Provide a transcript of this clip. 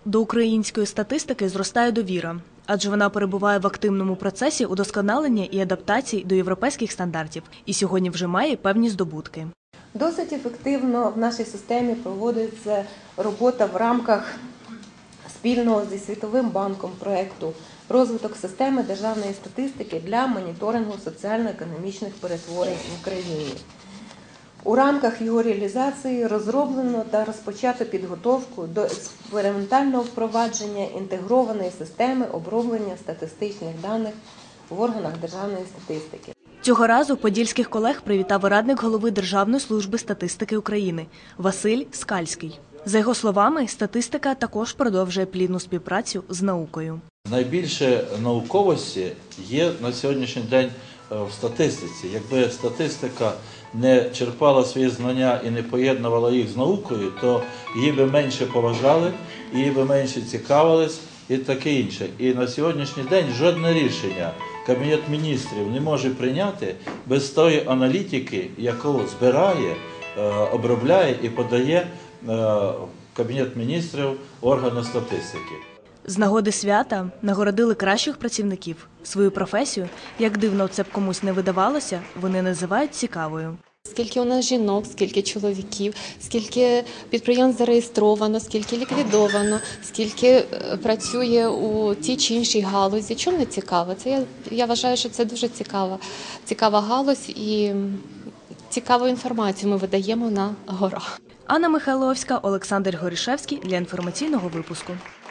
До української статистики зростає довіра, адже вона перебуває в активному процесі удосконалення і адаптації до європейських стандартів і сьогодні вже має певні здобутки. Досить ефективно в нашій системі проводиться робота в рамках спільного зі Світовим банком проєкту «Розвиток системи державної статистики для моніторингу соціально-економічних перетворень в Україні». У рамках його реалізації розроблено та розпочато підготовку до експериментального впровадження інтегрованої системи оброблення статистичних даних в органах державної статистики. Цього разу подільських колег привітав радник голови Державної служби статистики України Василь Скальський. За його словами, статистика також продовжує плідну співпрацю з наукою. Найбільше науковості є на сьогоднішній день в статистиці. Якби статистика не черпала свої знання і не поєднувала їх з наукою, то її би менше поважали, її би менше цікавились і таке інше. І на сьогоднішній день жодне рішення Кабінет міністрів не може прийняти без тої аналітики, яку збирає, обробляє і подає Кабінет міністрів органи статистики. З нагоди свята нагородили кращих працівників. Свою професію, як дивно це б комусь не видавалося, вони називають цікавою. Скільки у нас жінок, скільки чоловіків, скільки підприємств зареєстровано, скільки ліквідовано, скільки працює у тій чи іншій галузі. Чому не цікаво? Я вважаю, що це дуже цікава галузь і цікаву інформацію ми видаємо на горах. Анна Михайловська, Олександр Горішевський для інформаційного випуску.